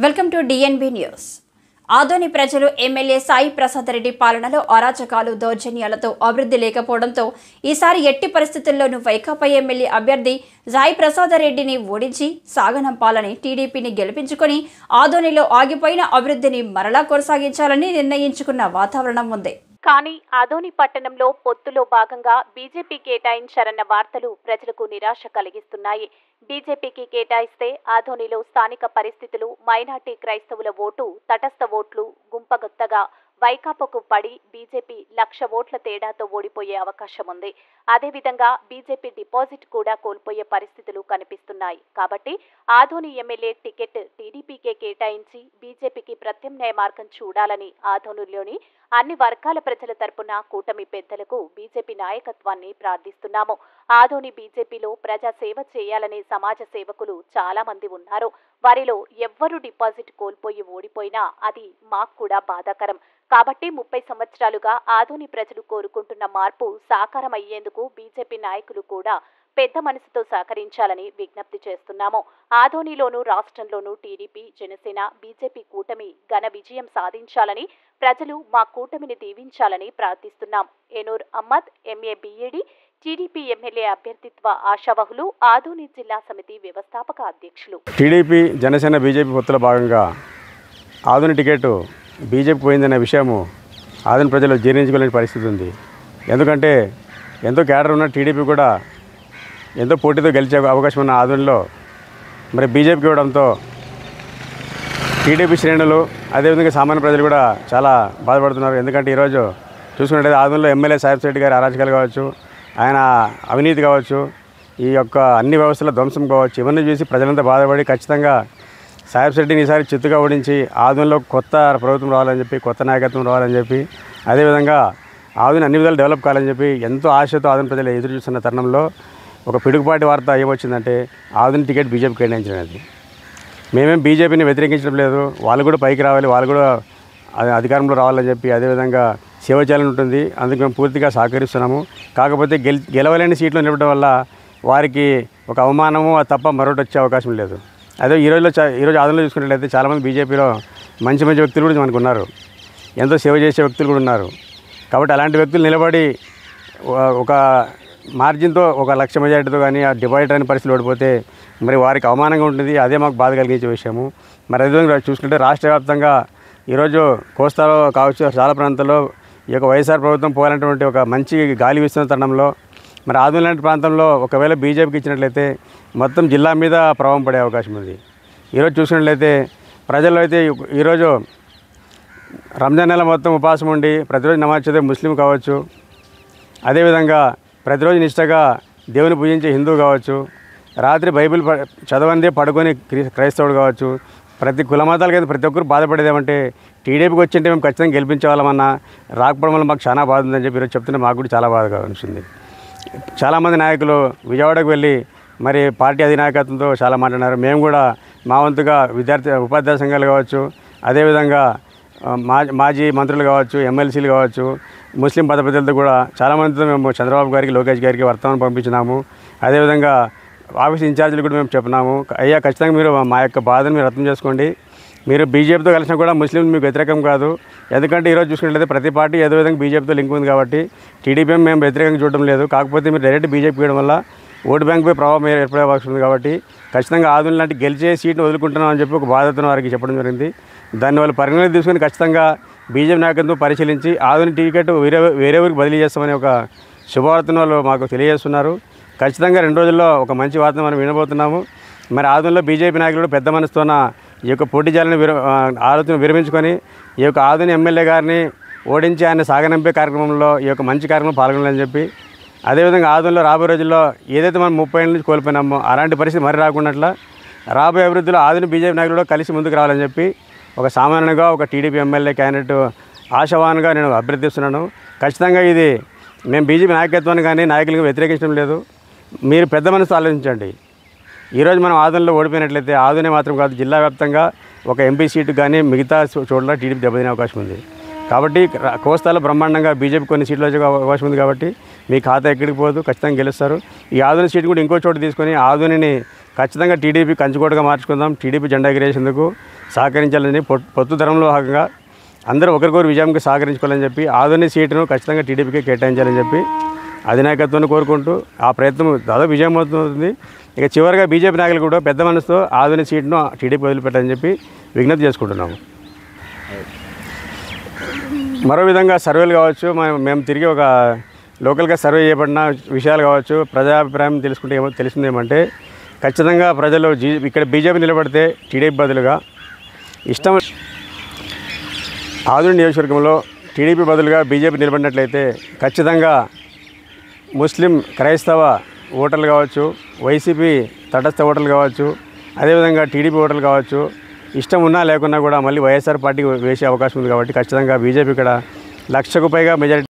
Welcome to DNB news. Adoni ప్రజలు MLA Sai Prasad Reddy పాలనలో అరాచకాలు దౌర్జన్యాలతో అభివృద్ధి లేకపోవడంతో ఈసారి ఎట్టి పరిస్థితుల్లోనూ వైకాపా ఎమ్మెల్యే అభ్యర్థి సాయి ప్రసాద్ రెడ్డిని ఓడించి సాగనంపాలని టీడీపీని గెలిపించుకొని ఆదోనిలో ఆగిపోయిన అభివృద్ధిని మరలా కొనసాగించాలని నిర్ణయించుకున్న వాతావరణం ఉంది. కానీ ఆదోని పట్టణంలో పొత్తులో భాగంగా బీజేపీ కేటాయించారన్న వార్తలు ప్రజలకు నిరాశ కలిగిస్తున్నాయి. బీజేపీకి కేటాయిస్తే ఆదోనిలో స్థానిక పరిస్థితులు, మైనార్టీ క్రైస్తవుల ఓటు, తటస్థ ఓట్లు గుంపగొత్తగా వైకాపాకు పడి బీజేపీ 1,00,000 ఓట్ల తేడాతో ఓడిపోయే అవకాశం ఉంది. అదేవిధంగా బీజేపీ డిపాజిట్ కూడా కోల్పోయే పరిస్థితులు కనిపిస్తున్నాయి. కాబట్టి ఆదోని ఎమ్మెల్యే టికెట్ టీడీపీకే కేటాయించి బీజేపీకి ప్రత్యామ్నాయ మార్గం చూడాలని ఆదోనిలోని అన్ని వర్గాల ప్రజల తరపున కూటమి పెద్దలకు బీజేపీ నాయకత్వాన్ని ప్రార్థిస్తున్నాము. ఆదోని బీజేపీలో ప్రజా సేవ చేయాలనే సమాజ సేవకులు చాలా మంది ఉన్నారు. వారిలో ఎవ్వరూ డిపాజిట్ కోల్పోయి ఓడిపోయినా అది మాకు కూడా బాధాకరం. కాబట్టి 30 సంవత్సరాలుగా ఆదోని ప్రజలు కోరుకుంటున్న మార్పు సాకారం అయ్యేందుకు బీజేపీ నాయకులు కూడా పెద్ద మనసుతో సహకరించాలని విజ్ఞప్తి చేస్తున్నాము. ఆదోనిలోనూ రాష్ట్రంలోనూ టీడీపీ, జనసేన, బీజేపీ కూటమి ఘన విజయం సాధించాలని ప్రజలు మా కూటమిని దీవించాలని ప్రార్థిస్తున్నాం. Enoor Ahmed, MA BEd, TDP MLA అభ్యర్థిత్వ ఆశావహులు, ఆదోని జిల్లా సమితి వ్యవస్థాపక అధ్యక్షులు. టీడీపీ, జనసేన, బీజేపీ పొత్తుల భాగంగా ఆదోని టికెట్ బీజేపీ పోయిందనే విషయము ఆదోని ప్రజలు జీర్ణించుకోలేని పరిస్థితి ఉంది. ఎందుకంటే ఎంతో క్యాడర్ ఉన్న టీడీపీ కూడా ఎంతో పోటీతో గెలిచే అవకాశం ఉన్న ఆదోనిలో మరి బీజేపీకి ఇవ్వడంతో టీడీపీ శ్రేణులు అదేవిధంగా సామాన్య ప్రజలు కూడా చాలా బాధపడుతున్నారు. ఎందుకంటే ఈరోజు చూసుకున్నట్లయితే ఆదోనిలో ఎమ్మెల్యే సాయి రెడ్డి గారి అరాచకాలు కావచ్చు, ఆయన అవినీతి కావచ్చు, ఈ యొక్క అన్ని వ్యవస్థల ధ్వంసం కావచ్చు, ఇవన్నీ చూసి ప్రజలంతా బాధపడి ఖచ్చితంగా సాయి రెడ్డిని ఈసారి చిత్తుగా ఓడించి ఆదోనిలో కొత్త ప్రభుత్వం రావాలని చెప్పి, కొత్త నాయకత్వం రావాలని చెప్పి, అదేవిధంగా ఆదోని అన్ని విధాలు డెవలప్ కావాలని చెప్పి ఎంతో ఆశతో ఆదోని ప్రజలు ఎదురు చూస్తున్న తరుణంలో ఒక పిడుగుపాటి వార్త ఏమొచ్చిందంటే ఆదోని టికెట్ బీజేపీ కేటాయించినది. మేమేం బీజేపీని వ్యతిరేకించడం లేదు, వాళ్ళు కూడా పైకి రావాలి, వాళ్ళు కూడా అధికారంలో రావాలని చెప్పి, అదేవిధంగా సేవ చేయాలని ఉంటుంది. అందుకు మేము పూర్తిగా సహకరిస్తున్నాము. కాకపోతే గెలవలేని సీట్లు నిలబడడం వల్ల వారికి ఒక అవమానము తప్ప మరొకటి వచ్చే అవకాశం లేదు. అదే ఈరోజు ఆదోనిలో చూసుకున్నట్లయితే చాలామంది బీజేపీలో మంచి వ్యక్తులు కూడా మనకు ఉన్నారు, ఎంతో సేవ చేసే వ్యక్తులు కూడా ఉన్నారు. కాబట్టి అలాంటి వ్యక్తులు నిలబడి ఒక మార్జిన్తో 1,00,000 మెజార్టీతో కానీ ఆ డిపాజిట్ అనే పరిస్థితులు ఓడిపోతే మరి వారికి అవమానంగా ఉంటుంది. అదే మాకు బాధ కలిగించే విషయము. మరి అదేవిధంగా చూసుకుంటే రాష్ట్ర వ్యాప్తంగా ఈరోజు కోస్తాలో కావచ్చు, చాలా ప్రాంతాల్లో ఈ యొక్క వైఎస్ఆర్ ప్రభుత్వం పోవాలన్నటువంటి ఒక మంచి గాలి వీస్తున్న తరుణంలో మరి ఆదోని లాంటి ప్రాంతంలో ఒకవేళ బీజేపీకి ఇచ్చినట్లయితే మొత్తం జిల్లా మీద ప్రభావం పడే అవకాశం ఉంది. ఈరోజు చూసినట్లయితే ప్రజల్లో అయితే ఈరోజు రంజాన్ నెల మొత్తం ఉపవాసం ఉండి ప్రతిరోజు నమాజ్ చదివే ముస్లిం కావచ్చు, అదేవిధంగా ప్రతిరోజు నిష్టగా దేవుని పూజించే హిందూ కావచ్చు, రాత్రి బైబిల్ చదవందే పడుకొని క్రైస్తవుడు కావచ్చు, ప్రతి కుల మతాలకైతే ప్రతి ఒక్కరు బాధపడేది ఏమంటే టీడీపీకి వచ్చింటే మేము ఖచ్చితంగా గెలిపించే వాళ్ళమన్నా రాకపోవడం వల్ల మాకు చాలా బాధ ఉందని చెప్పి ఈరోజు చెప్తుంటే మాకు కూడా చాలా బాధగా అనిపిస్తుంది. చాలామంది నాయకులు విజయవాడకు వెళ్ళి మరి పార్టీ అధినాయకత్వంతో చాలా మాట్లాడినారు. మేము కూడా మా వంతుగా ఉపాధ్యాయ సంఘాలు కావచ్చు, అదేవిధంగా మాజీ మంత్రులు కావచ్చు, ఎమ్మెల్సీలు కావచ్చు, ముస్లిం పదపతులతో కూడా చాలామందితో మేము చంద్రబాబు గారికి, లోకేష్ గారికి వర్తమానం పంపించినాము. అదేవిధంగా ఆఫీస్ ఇన్ఛార్జీలు కూడా మేము చెప్పినాము, అయ్యా ఖచ్చితంగా మీరు మా యొక్క బాధను మీరు అర్థం చేసుకోండి, మీరు బీజేపీతో కలిసినా కూడా ముస్లింలు మీకు వ్యతిరేకం కాదు. ఎందుకంటే ఈరోజు చూసుకున్నట్లయితే ప్రతి పార్టీ ఏదో విధంగా బీజేపీతో లింక్ ఉంది కాబట్టి టీడీపీ మేము వ్యతిరేకంగా చూడడం లేదు. కాకపోతే మీరు డైరెక్ట్ బీజేపీ వేయడం వల్ల ఓటు బ్యాంక్పై ప్రభావం ఏర్పడే అవకాశం ఉంది. కాబట్టి ఖచ్చితంగా ఆదోని లాంటి గెలిచే సీట్ను వదులుకుంటున్నాం అని చెప్పి ఒక బాధ్యతను వారికి చెప్పడం జరిగింది. దాన్ని వాళ్ళు పరిగణలోకి తీసుకొని ఖచ్చితంగా బీజేపీ నాయకత్వం పరిశీలించి ఆదోని టికెట్ వేరే ఊరికి బదిలీ చేస్తామని ఒక శుభవార్తను వాళ్ళు మాకు తెలియజేస్తున్నారు. ఖచ్చితంగా 2 రోజుల్లో ఒక మంచి వార్త మనం వినబోతున్నాము. మరి ఆదోనిలో బీజేపీ నాయకులు పెద్ద మనసుతోన ఈ యొక్క పోటీ చేయాలని ఆలోచన విరమించుకొని ఈ యొక్క ఆదోని ఎమ్మెల్యే గారిని ఓడించి ఆయన సాగనంపే కార్యక్రమంలో ఈ యొక్క మంచి కార్యక్రమం పాల్గొనాలని చెప్పి, అదేవిధంగా ఆదోనిలో రాబోయే రోజుల్లో ఏదైతే మనం 30 ఏళ్ళ నుంచి కోల్పోయినామో అలాంటి పరిస్థితి మరి రాకున్నట్ల రాబోయే అభివృద్ధిలో ఆదోని బీజేపీ నాయకులు కలిసి ముందుకు రావాలని చెప్పి ఒక సామాన్యంగా ఒక టీడీపీ ఎమ్మెల్యే క్యాండిడేట్ ఆశావాన్గా నేను అభ్యర్థిస్తున్నాను. ఖచ్చితంగా ఇది మేము బీజేపీ నాయకత్వాన్ని కానీ నాయకులకు వ్యతిరేకించడం లేదు. మీరు పెద్ద మనసు ఆలోచించండి. ఈరోజు మనం ఆదోనిలో ఓడిపోయినట్లయితే ఆదోని మాత్రం కాదు, జిల్లా వ్యాప్తంగా ఒక ఎంపీ సీటు కానీ మిగతా చోట్ల టీడీపీ దెబ్బతినే అవకాశం ఉంది. కాబట్టి కోస్తాలో బ్రహ్మాండంగా బీజేపీ కొన్ని సీట్లు వచ్చే అవకాశం ఉంది. కాబట్టి మీ ఖాతా ఎక్కడికి పోదు, ఖచ్చితంగా గెలుస్తారు. ఈ ఆదోని సీటు కూడా ఇంకో చోటు తీసుకొని ఆదోనిని ఖచ్చితంగా టీడీపీ కంచుకోటగా మార్చుకుందాం. టీడీపీ జెండా ఎగిరేసేందుకు సహకరించాలని పొత్తు ధరంలో భాగంగా అందరూ ఒకరికొకరు విజయంకి సహకరించుకోవాలని చెప్పి ఆదోని సీటును ఖచ్చితంగా టీడీపీకి కేటాయించాలని చెప్పి అధినాయకత్వాన్ని కోరుకుంటూ ఆ ప్రయత్నం దాదాపు విజయం అవుతుంది. ఇక చివరిగా బీజేపీ నాయకులు కూడా పెద్ద మనసుతో ఆదోని సీటును టీడీపీ వదిలిపెట్టాలని చెప్పి విజ్ఞప్తి చేసుకుంటున్నాము. మరో విధంగా సర్వేలు కావచ్చు, మేము తిరిగి ఒక లోకల్గా సర్వే చేయబడిన విషయాలు కావచ్చు, ప్రజాభిప్రాయం తెలుసుకుంటే తెలిసింది ఏమంటే ఖచ్చితంగా ప్రజలు ఇక్కడ బీజేపీ నిలబడితే టీడీపీ బదులుగా ఇష్టం ఆదోని నియోజకవర్గంలో టీడీపీ బదులుగా బీజేపీ నిలబడినట్లయితే ఖచ్చితంగా ముస్లిం క్రైస్తవ ఓటర్లు కావచ్చు, వైసీపీ తటస్థ ఓటర్లు కావచ్చు, అదేవిధంగా టీడీపీ ఓటర్లు కావచ్చు, ఇష్టం ఉన్నా లేకున్నా కూడా మళ్ళీ వైఎస్ఆర్ పార్టీకి వేసే అవకాశం ఉంది. కాబట్టి ఖచ్చితంగా బీజేపీ ఇక్కడ 1,00,000కు పైగా మెజారిటీ